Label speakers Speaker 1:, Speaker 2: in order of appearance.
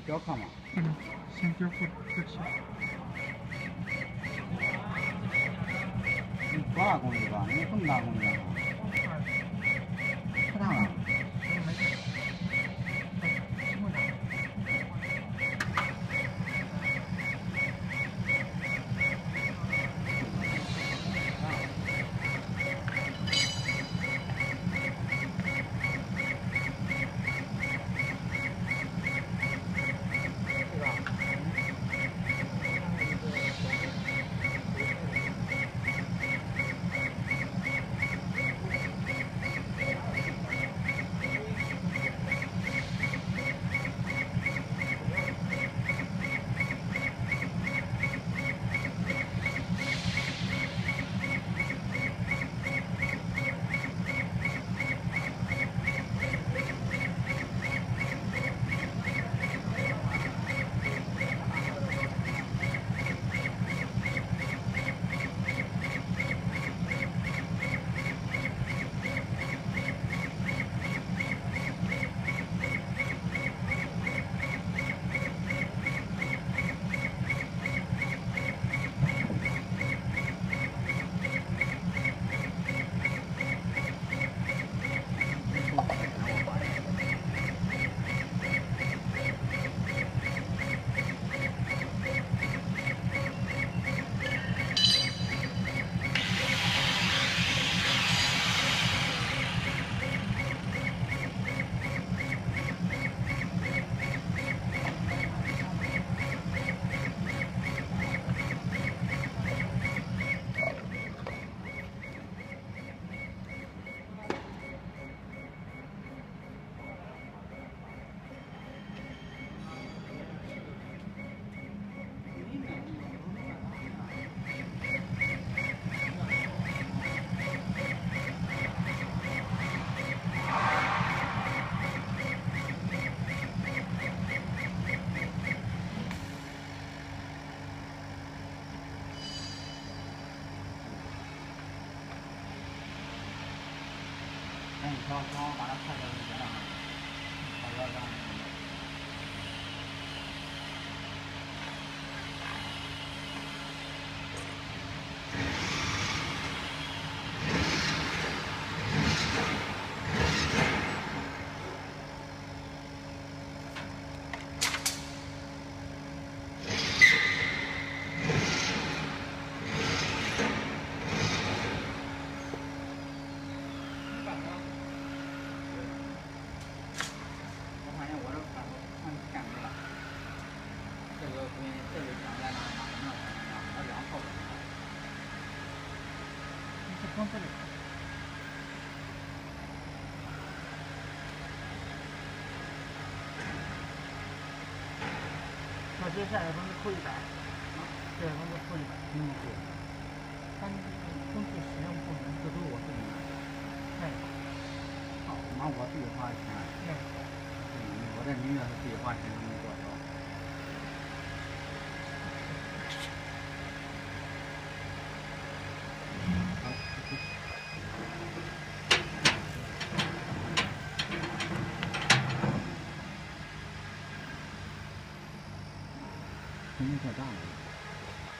Speaker 1: 雕刻嘛。
Speaker 2: 先雕刻之前。
Speaker 1: 多大功率吧？你这么大功率啊？太大了。帮我把它看到就行了啊，好要让。光这里。那接下来帮你扣100，对，帮你扣100。对。他工具使用不能，这都我自己拿。哎。好，那我自己花钱。我这宁愿是自己花钱。